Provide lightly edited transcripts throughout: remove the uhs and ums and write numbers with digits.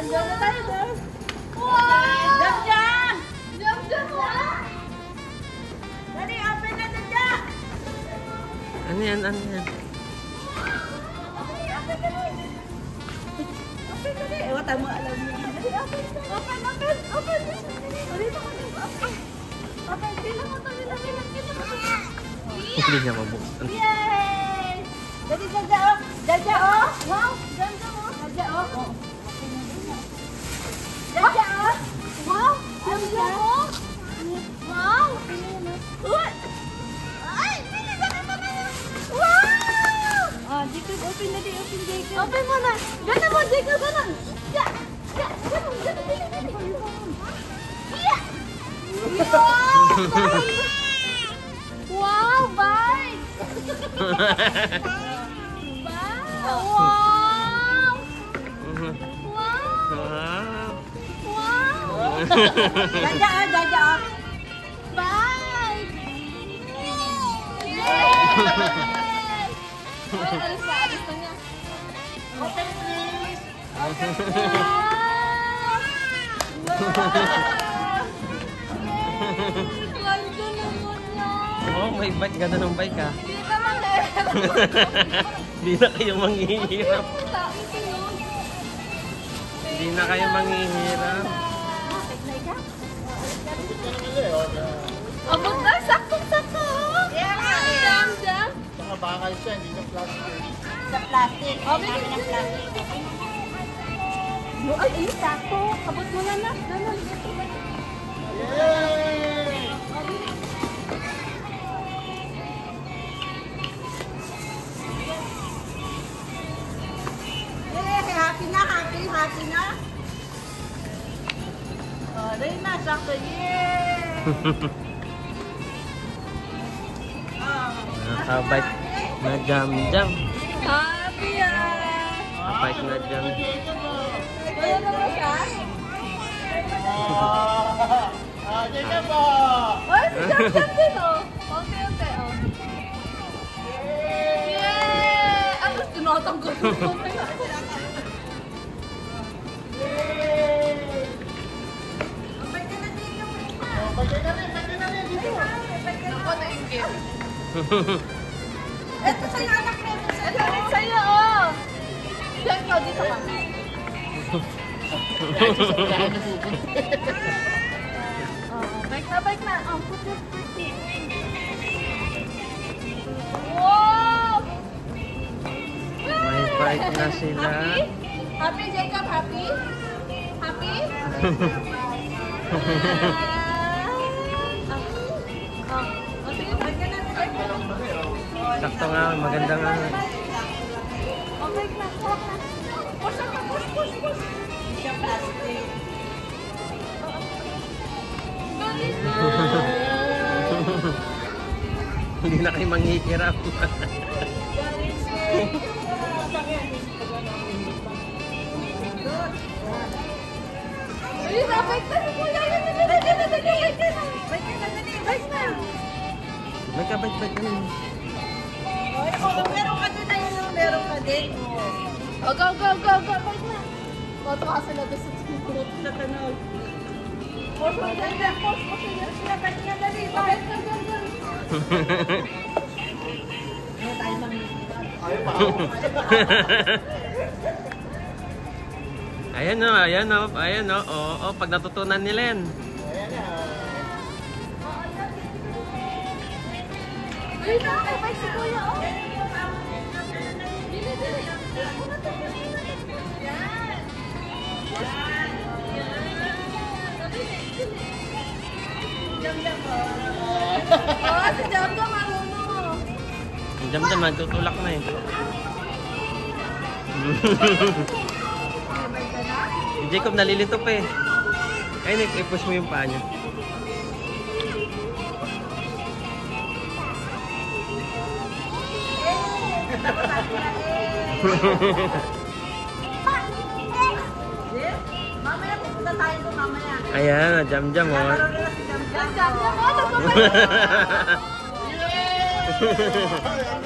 Diyan na tayo, Dad. Wow! Jump, jump! Jump, jump na! Dali, open na, Dad! Ano yan? Ano yan? Open, dali! Open, dali! Ewan tayo mo alam niya. Dali, open, open, open! Open! Dito ko dito, open! Open, bilang mo to, bilang mo. Hindi niya mabuksan. Yay! Dali, Jaja, oh! Jaja, oh! Wow! Jaja, oh! Jaja, oh! Jaja, oh! Wow! Jaja, oh! Wow! What? Ay! Bilis na ito na! Wow! Ah, Jacob, open na din, open, Jacob. Open mo na! Gana mo, Jacob, gana! Ya! Ya! Gana, gana, gana, gana! Ya! Wow! Wow! Bye! Wow! Wow! Wow! Jaja, Jaja! Bye! Yay! Alis na niya. Open please! Open please! Ganda naman yan! Oh, may bike. Ganda ng bike ah. Hindi naman eh! Hindi na kayo manghihirap. Hindi na kayo manghihirap. Abot na! Sakto-sakto! Jam, jam! Mga bakal siya, hindi sa plastic. Sa plastic. Namin ng plastic. Ay, ay, sakto. Abot mo na na. Ganun. Yay! Happy na, happy na. Oh, dahil na, sakto. Yay! Nakabike na jam-jam. Happy ah! Nakabike na jam. Wala naman siya? Jacob po! Oh, si Jam-Jam din oh. Unti-unti oh. Yay! Ang gusto tinatanggol ko. Ako na yung gift. Ito sa'yo, anak mo. Ito rin sa'yo, oh. Diyan ka, dito ka. Bike na. Oh, put it. Wow! May bike na sila. Happy? Happy, Jacob? Happy? Happy? Sakto nga, maganda nga. Okay na, push na. Push. Siya plastic. Galing na! Hindi na kayo manghihirap. Galing siya! Ay, bike na si Kuya! Bike na! May kabike ka din. Meron ka din na yun. Meron ka din. Oh, go. Bike na. Koto ka sila doon sa group sa tanong. Push mo dyan. Push sila. Bike na dali. Bike na dyan. Ano tayo mangyayari? Ayaw pa. Ayan o. Oo, pag natutunan ni Len. Ayan na. Ay, nakakabike si Kuya, oh. Dili. Jam-jam, oh. Oh, si Jam-jam, marunong, oh. Ang jam-jam, nagtutulak na eh. Si Jacob nalilito pa eh. Kaya i-push mo yung paa niya. Mamaya pupunta tayo doon mamaya. Ayan, jam-jam oh. Jam-jam, oh, nagpapalala.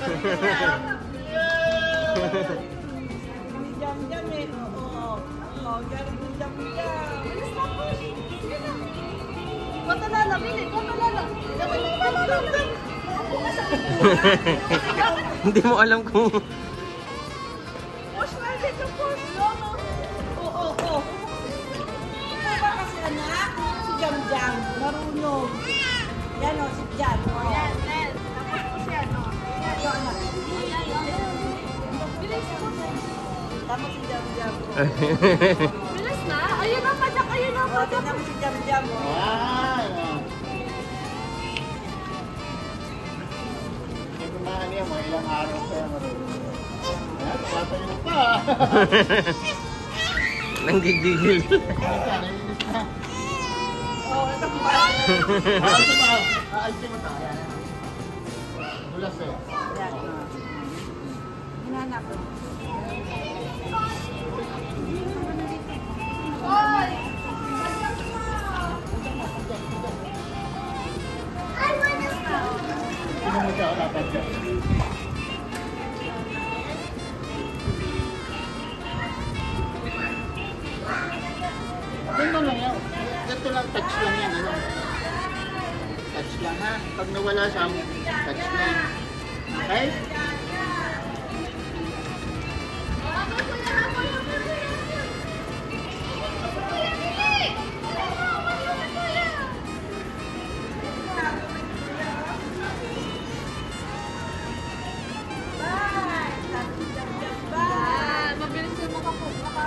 Jam-jam eh. Oo. Bilis na po. Sige na. Patalala, Billy. Patalala. Patalala. Hindi mo alam kung... Push na, dito push. Oo. Ito ba kasi anak? Si Jam-Jam. Marunong. Yan o, si Jan. Yan. Tapos po siya, no? Ito, anak. Bilis po. Tapos si Jam-Jam. Bilis na. Ayun na, padak. Ayun na, padak. Tapos si Jam-Jam. Wow! Hindi ko maano yan, mga ilang araw kaya marunong. Ayan, tumatayong pa. Nanggigigil. Naiinis na. Oo, ito po. Aalsin mo ito. Ayan. Bulas eh. Yan. Hinahanap ko. Hoy! Sino mo siya? Dapat siya. Ganun lang yan. Ito lang, touch lang yan. Ano? Touch lang ha. Pag nawala siya, touch lang. Okay? Mabilis yung makapunta.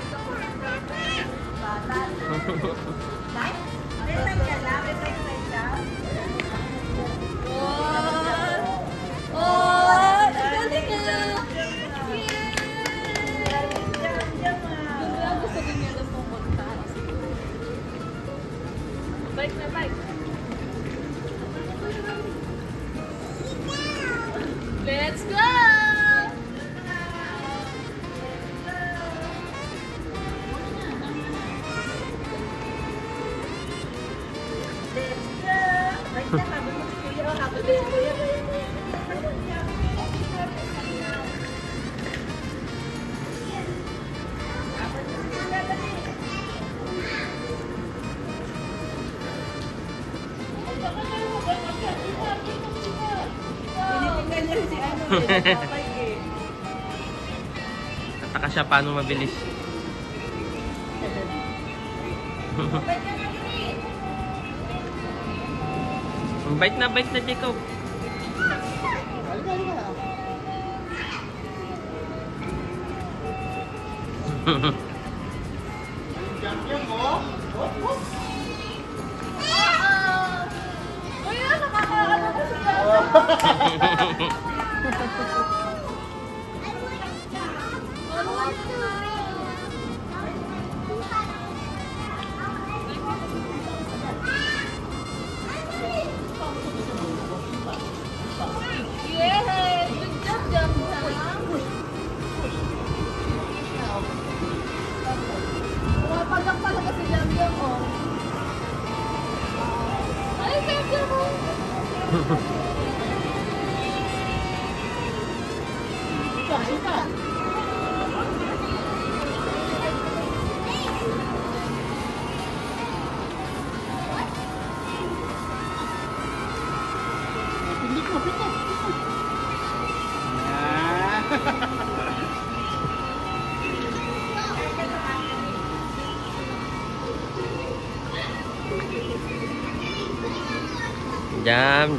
Bike na bike. Let's go! Nataka siya paano mabilis. Bite na Jacob. Halika, halika. Jam-jam mo. Hop, hop. Uy, nakakaano ko siya. Yay! Good job, Jam-Jam. Pumapagak talaga si Jam-Jam, oh. Ay, Jam-Jam, oh. Sika, sika. Pindit mo, pindit. Jam.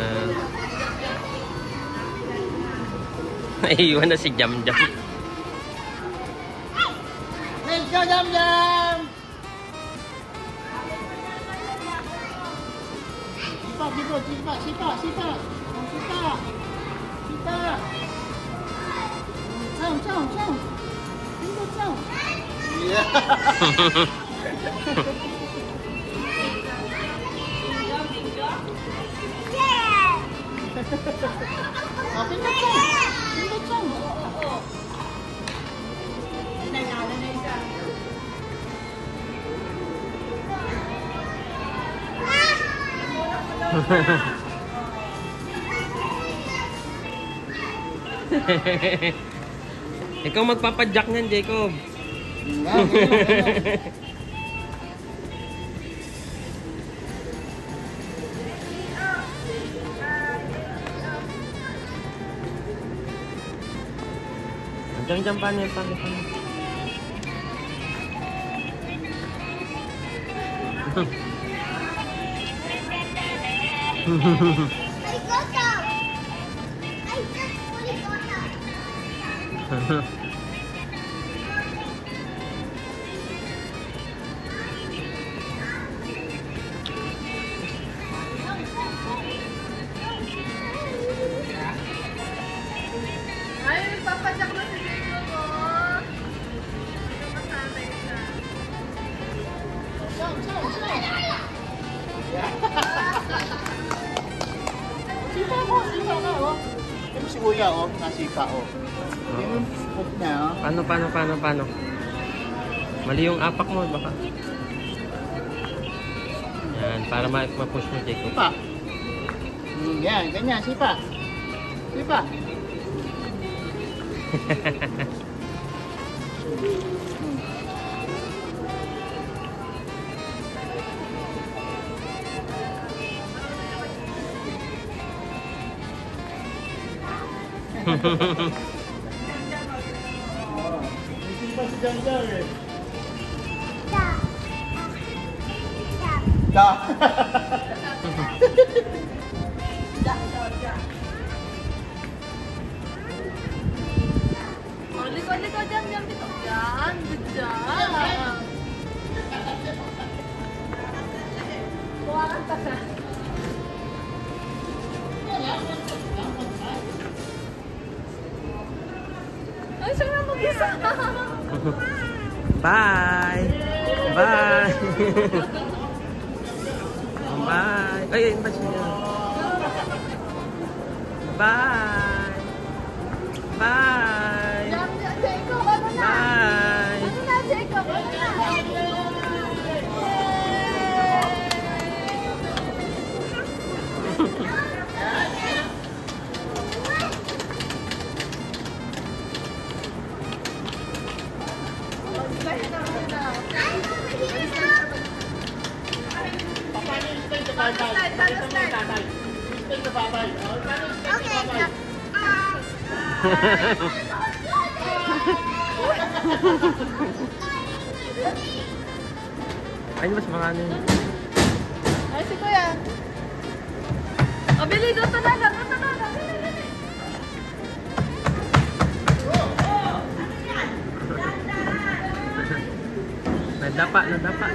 Naiiwan na si Jam. Let's go, Jam-Jam! Sipa, sipa, sipa, sipa, sipa. Sipa. Sipa. Chong, chong, chong. Sipa, chong. Yeah. Oh, pindot chong. Pindot chong. Nanalo na isa. Ikaw magpapadyak niyan, Jacob. Diyan pa niya, paano? I got out. I just fully got out. Ay, papadyak na si Jacob ko. Nakasanay siya. Sipa ko, oh. Ito si Kuya, oh, nasipa, oh. Yung food na, oh. Paano? Mali yung apak mo, baka. Yan, para ma-push mo, Jacob. Sipa. Yan, ganyan, sipa. Sipa. Sipa si Janjar, eh. Da. Likod, jam, dito. Yan, good job. Buwakan pa sa. Ay, siya na mag-isa. Bye! Bye! Bye! Ay, ba siya? Bye! Bye! Jam, Jacob, ano na? Bye! Ano na, Jacob? Ano na? Ay, mas makano yun. Ay, si Kuya. O, Bili, doon na. Nadapa.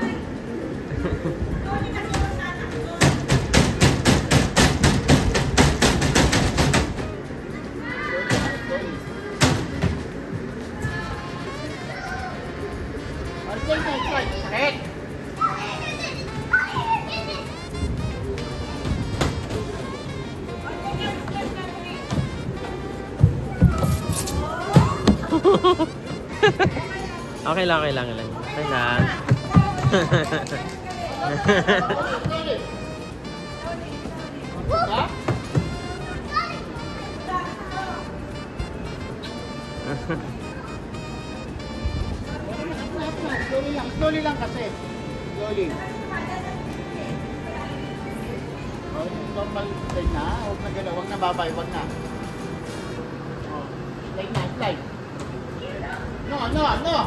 Okay lang. Slowly lang kasi. Slowly. Oh, normal slide na. Huwag na gano'n. Huwag na babay. Huwag na. Oh, slide na. Slide. No.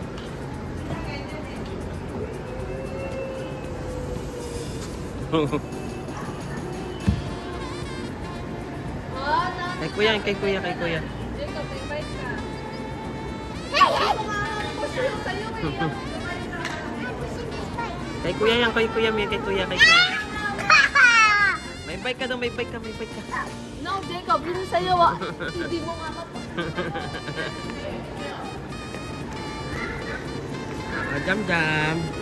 Kay kuya. Jacob, invite ka. Hey! Puso yung sayo ngayon. Kay kuya. May bike ka daw, may bike ka. No, Jacob, yun yung sayo ah. Hindi mo nga mata. Jam.